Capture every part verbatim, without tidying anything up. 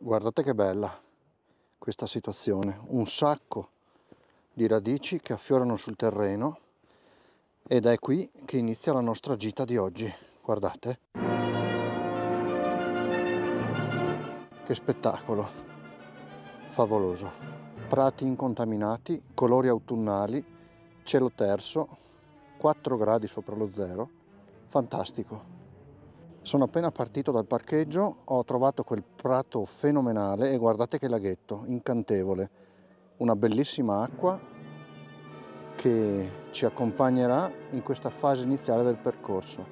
Guardate che bella questa situazione, un sacco di radici che affiorano sul terreno ed è qui che inizia la nostra gita di oggi. Guardate che spettacolo favoloso, prati incontaminati, colori autunnali, cielo terso, quattro gradi sopra lo zero, fantastico. Sono appena partito dal parcheggio, ho trovato quel prato fenomenale e guardate che laghetto, incantevole, una bellissima acqua che ci accompagnerà in questa fase iniziale del percorso.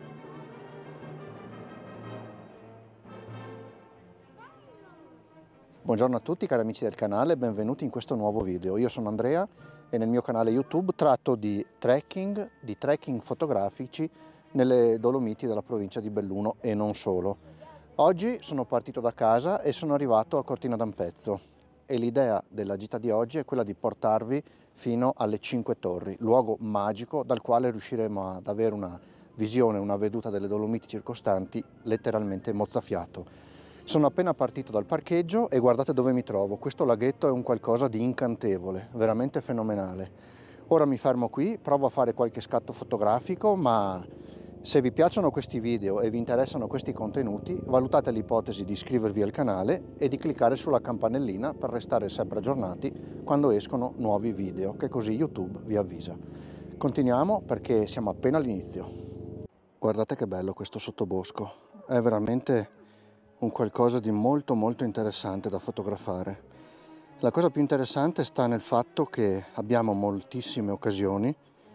Buongiorno a tutti cari amici del canale, benvenuti in questo nuovo video. Io sono Andrea e nel mio canale YouTube tratto di trekking, di trekking fotografici nelle Dolomiti della provincia di Belluno e non solo. Oggi sono partito da casa e sono arrivato a Cortina d'Ampezzo e l'idea della gita di oggi è quella di portarvi fino alle Cinque Torri, luogo magico dal quale riusciremo ad avere una visione, una veduta delle Dolomiti circostanti letteralmente mozzafiato. Sono appena partito dal parcheggio e guardate dove mi trovo. Questo laghetto è un qualcosa di incantevole, veramente fenomenale. Ora mi fermo qui, provo a fare qualche scatto fotografico, ma se vi piacciono questi video e vi interessano questi contenuti, valutate l'ipotesi di iscrivervi al canale e di cliccare sulla campanellina per restare sempre aggiornati quando escono nuovi video, che così YouTube vi avvisa. Continuiamo perché siamo appena all'inizio. Guardate che bello questo sottobosco, è veramente un qualcosa di molto molto interessante da fotografare. La cosa più interessante sta nel fatto che abbiamo moltissime occasioni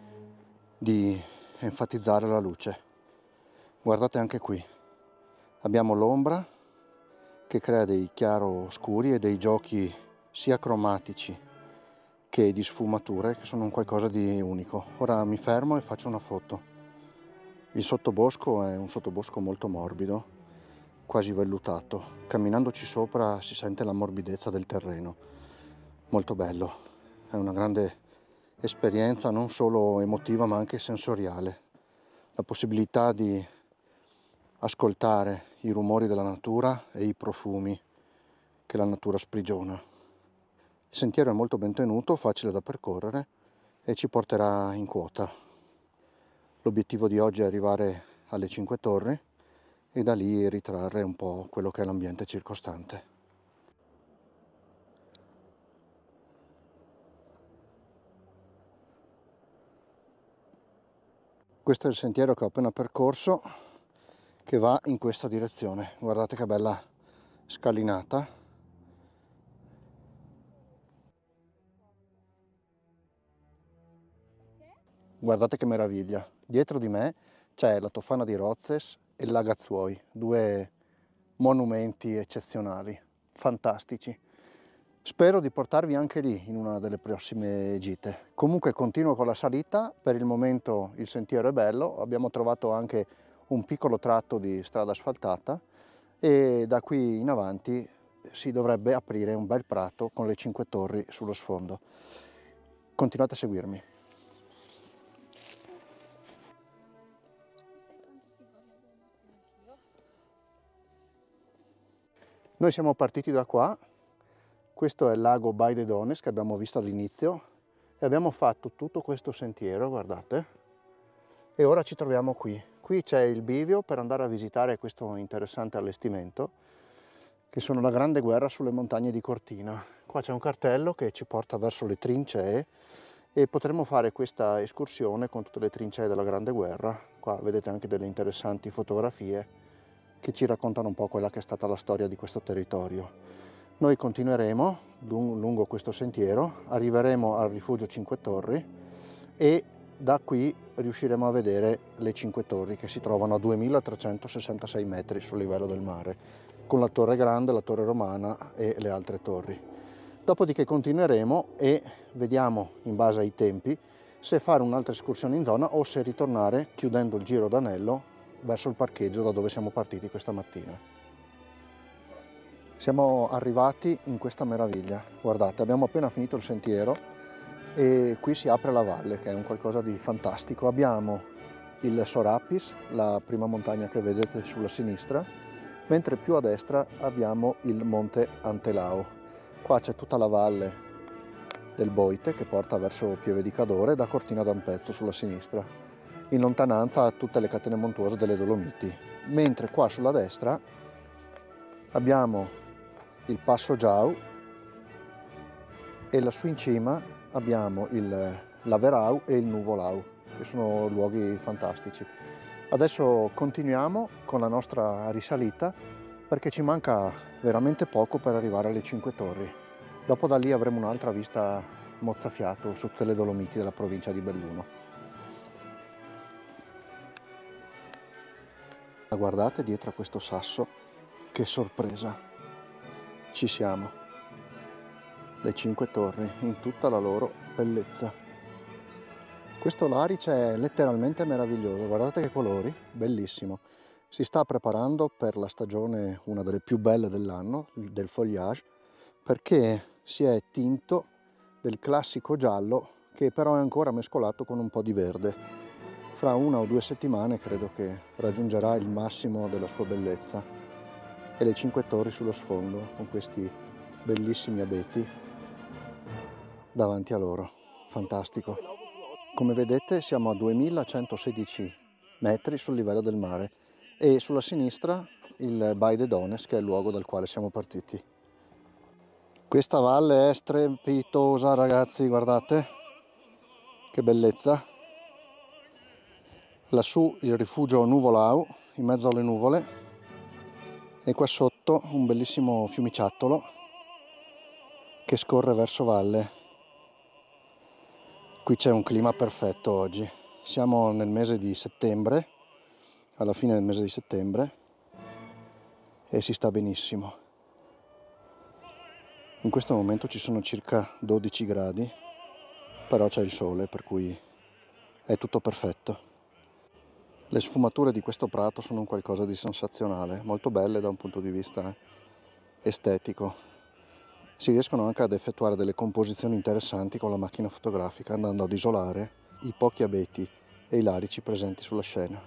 di enfatizzare la luce. Guardate anche qui, abbiamo l'ombra che crea dei chiaro-oscuri e dei giochi sia cromatici che di sfumature che sono un qualcosa di unico. Ora mi fermo e faccio una foto. Il sottobosco è un sottobosco molto morbido, quasi vellutato. Camminandoci sopra si sente la morbidezza del terreno. Molto bello, è una grande esperienza non solo emotiva ma anche sensoriale. La possibilità di ascoltare i rumori della natura e i profumi che la natura sprigiona. Il sentiero è molto ben tenuto, facile da percorrere e ci porterà in quota. L'obiettivo di oggi è arrivare alle Cinque Torri e da lì ritrarre un po' quello che è l'ambiente circostante. Questo è il sentiero che ho appena percorso, che va in questa direzione. Guardate che bella scalinata. Guardate che meraviglia. Dietro di me c'è la Tofana di Rozes e il Lagazzuoi, due monumenti eccezionali, fantastici. Spero di portarvi anche lì in una delle prossime gite. Comunque continuo con la salita, per il momento il sentiero è bello, abbiamo trovato anche un piccolo tratto di strada asfaltata e da qui in avanti si dovrebbe aprire un bel prato con le Cinque Torri sullo sfondo. Continuate a seguirmi. Noi siamo partiti da qua. Questo è il lago Baie de Dones che abbiamo visto all'inizio e abbiamo fatto tutto questo sentiero, guardate, e ora ci troviamo qui. Qui c'è il bivio per andare a visitare questo interessante allestimento che sono la Grande Guerra sulle montagne di Cortina. Qua c'è un cartello che ci porta verso le trincee e potremo fare questa escursione con tutte le trincee della Grande Guerra. Qua vedete anche delle interessanti fotografie che ci raccontano un po' quella che è stata la storia di questo territorio. Noi continueremo lungo questo sentiero, arriveremo al rifugio Cinque Torri e da qui riusciremo a vedere le Cinque Torri che si trovano a duemilatrecentosessantasei metri sul livello del mare, con la Torre Grande, la Torre Romana e le altre torri. Dopodiché continueremo e vediamo in base ai tempi se fare un'altra escursione in zona o se ritornare chiudendo il giro d'anello verso il parcheggio da dove siamo partiti questa mattina. Siamo arrivati in questa meraviglia, guardate, abbiamo appena finito il sentiero e qui si apre la valle che è un qualcosa di fantastico. Abbiamo il Sorapis, la prima montagna che vedete sulla sinistra, mentre più a destra abbiamo il Monte Antelao. Qua c'è tutta la valle del Boite che porta verso Pieve di Cadore, da Cortina d'Ampezzo sulla sinistra. In lontananza tutte le catene montuose delle Dolomiti, mentre qua sulla destra abbiamo il Passo Giau e lassù in cima abbiamo il l'Averau e il Nuvolau, che sono luoghi fantastici. Adesso continuiamo con la nostra risalita perché ci manca veramente poco per arrivare alle Cinque Torri. Dopo da lì avremo un'altra vista mozzafiato su tutte le Dolomiti della provincia di Belluno. Guardate dietro a questo sasso, che sorpresa! Ci siamo! Le Cinque Torri in tutta la loro bellezza. Questo larice è letteralmente meraviglioso, guardate che colori, bellissimo. Si sta preparando per la stagione, una delle più belle dell'anno, del foliage, perché si è tinto del classico giallo che però è ancora mescolato con un po' di verde. Fra una o due settimane credo che raggiungerà il massimo della sua bellezza. E le Cinque Torri sullo sfondo con questi bellissimi abeti davanti a loro, fantastico. Come vedete siamo a duemilacentosedici metri sul livello del mare e sulla sinistra il Baie de Dones, che è il luogo dal quale siamo partiti. Questa valle è strepitosa, ragazzi, guardate che bellezza. Lassù il rifugio Nuvolau in mezzo alle nuvole e qua sotto un bellissimo fiumiciattolo che scorre verso valle. Qui c'è un clima perfetto oggi, siamo nel mese di settembre, alla fine del mese di settembre, e si sta benissimo. In questo momento ci sono circa dodici gradi, però c'è il sole, per cui è tutto perfetto. Le sfumature di questo prato sono un qualcosa di sensazionale, molto belle da un punto di vista estetico. Si riescono anche ad effettuare delle composizioni interessanti con la macchina fotografica, andando ad isolare i pochi abeti e i larici presenti sulla scena.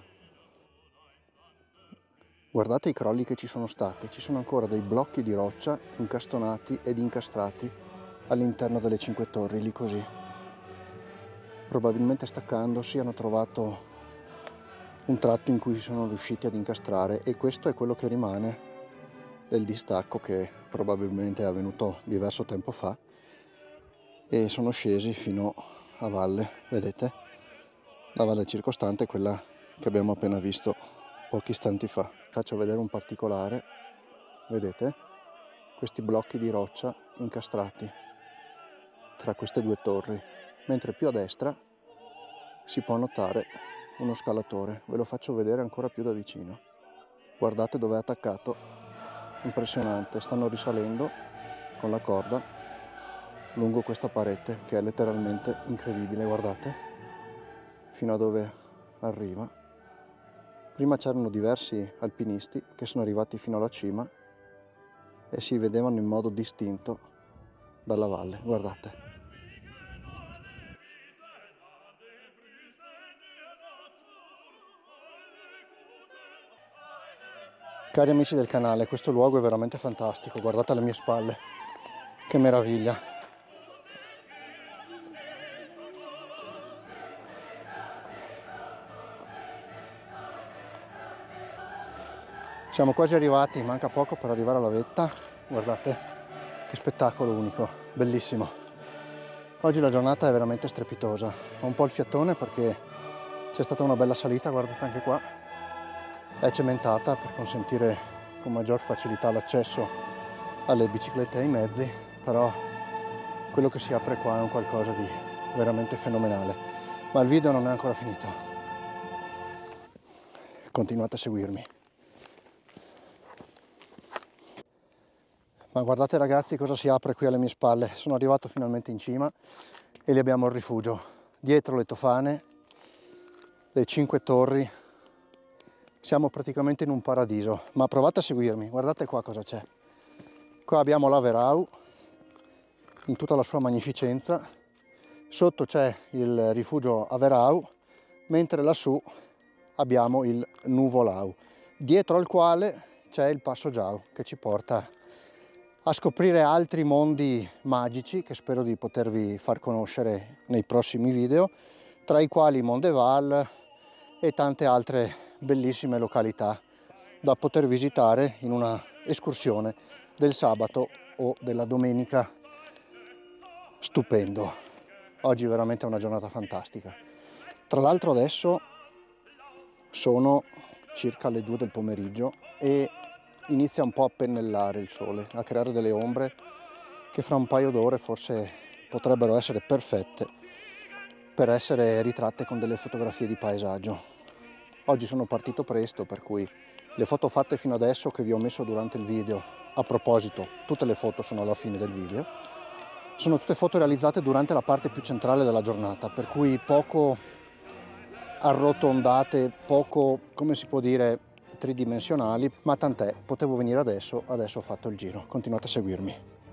Guardate i crolli che ci sono stati, ci sono ancora dei blocchi di roccia incastonati ed incastrati all'interno delle Cinque Torri, lì così. Probabilmente staccandosi hanno trovato un tratto in cui si sono riusciti ad incastrare, e questo è quello che rimane del distacco che probabilmente è avvenuto diverso tempo fa, e sono scesi fino a valle. Vedete? La valle circostante è quella che abbiamo appena visto pochi istanti fa. Faccio vedere un particolare, vedete? Questi blocchi di roccia incastrati tra queste due torri, mentre più a destra si può notare uno scalatore. Ve lo faccio vedere ancora più da vicino. Guardate dove è attaccato. Impressionante, stanno risalendo con la corda lungo questa parete che è letteralmente incredibile, guardate fino a dove arriva. Prima c'erano diversi alpinisti che sono arrivati fino alla cima e si vedevano in modo distinto dalla valle, guardate. Cari amici del canale, questo luogo è veramente fantastico, guardate alle mie spalle, che meraviglia. Siamo quasi arrivati, manca poco per arrivare alla vetta, guardate che spettacolo unico, bellissimo. Oggi la giornata è veramente strepitosa, ho un po' il fiatone perché c'è stata una bella salita, guardate anche qua. È cementata per consentire con maggior facilità l'accesso alle biciclette e ai mezzi, però quello che si apre qua è un qualcosa di veramente fenomenale. Ma il video non è ancora finito. Continuate a seguirmi. Ma guardate ragazzi cosa si apre qui alle mie spalle. Sono arrivato finalmente in cima e lì abbiamo il rifugio. Dietro le tofane, le Cinque Torri. Siamo praticamente in un paradiso, ma provate a seguirmi, guardate qua cosa c'è. Qua abbiamo l'Averau in tutta la sua magnificenza, sotto c'è il rifugio Averau, mentre lassù abbiamo il Nuvolau, dietro al quale c'è il Passo Giao che ci porta a scoprire altri mondi magici che spero di potervi far conoscere nei prossimi video, tra i quali Mondeval e tante altre bellissime località da poter visitare in una escursione del sabato o della domenica. Stupendo, oggi veramente è una giornata fantastica. Tra l'altro adesso sono circa le due del pomeriggio e inizia un po' a pennellare il sole, a creare delle ombre che fra un paio d'ore forse potrebbero essere perfette per essere ritratte con delle fotografie di paesaggio. Oggi sono partito presto, per cui le foto fatte fino adesso che vi ho messo durante il video, a proposito, tutte le foto sono alla fine del video, sono tutte foto realizzate durante la parte più centrale della giornata, per cui poco arrotondate, poco, come si può dire, tridimensionali, ma tant'è, potevo venire adesso, adesso ho fatto il giro. Continuate a seguirmi.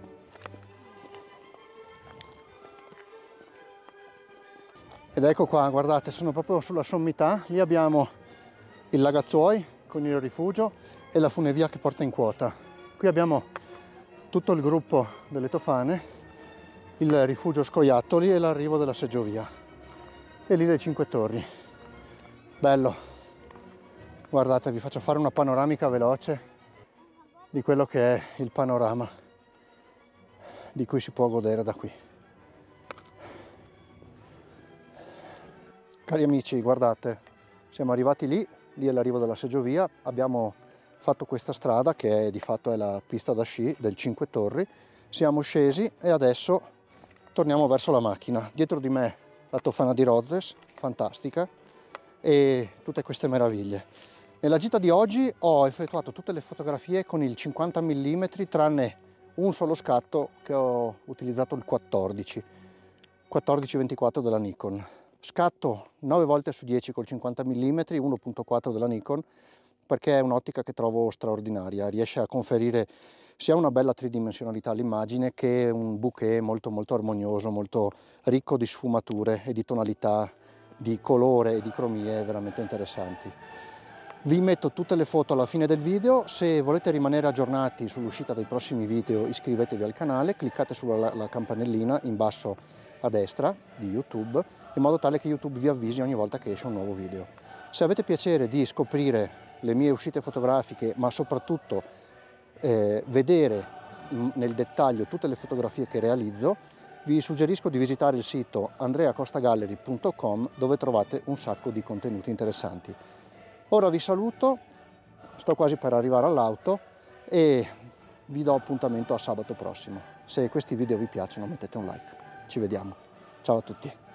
Ed ecco qua, guardate, sono proprio sulla sommità, lì abbiamo il Lagazzuoi con il rifugio e la funivia che porta in quota. Qui abbiamo tutto il gruppo delle Tofane, il rifugio Scoiattoli e l'arrivo della seggiovia. E lì le Cinque Torri. Bello. Guardate, vi faccio fare una panoramica veloce di quello che è il panorama di cui si può godere da qui. Cari amici, guardate, siamo arrivati lì, lì è l'arrivo della seggiovia, abbiamo fatto questa strada che è, di fatto è la pista da sci del Cinque Torri, siamo scesi e adesso torniamo verso la macchina. Dietro di me la Tofana di Rozes, fantastica, e tutte queste meraviglie. Nella gita di oggi ho effettuato tutte le fotografie con il cinquanta millimetri tranne un solo scatto che ho utilizzato il quattordici ventiquattro della Nikon. Scatto nove volte su dieci col cinquanta millimetri, uno virgola quattro della Nikon, perché è un'ottica che trovo straordinaria, riesce a conferire sia una bella tridimensionalità all'immagine che un bouquet molto molto armonioso, molto ricco di sfumature e di tonalità, di colore e di cromie veramente interessanti. Vi metto tutte le foto alla fine del video. Se volete rimanere aggiornati sull'uscita dei prossimi video, iscrivetevi al canale, cliccate sulla la campanellina in basso a destra di YouTube, in modo tale che YouTube vi avvisi ogni volta che esce un nuovo video. Se avete piacere di scoprire le mie uscite fotografiche, ma soprattutto eh, vedere nel dettaglio tutte le fotografie che realizzo, vi suggerisco di visitare il sito andrea costa gallery punto com, dove trovate un sacco di contenuti interessanti. Ora vi saluto, sto quasi per arrivare all'auto e vi do appuntamento a sabato prossimo. Se questi video vi piacciono mettete un like. Ci vediamo. Ciao a tutti.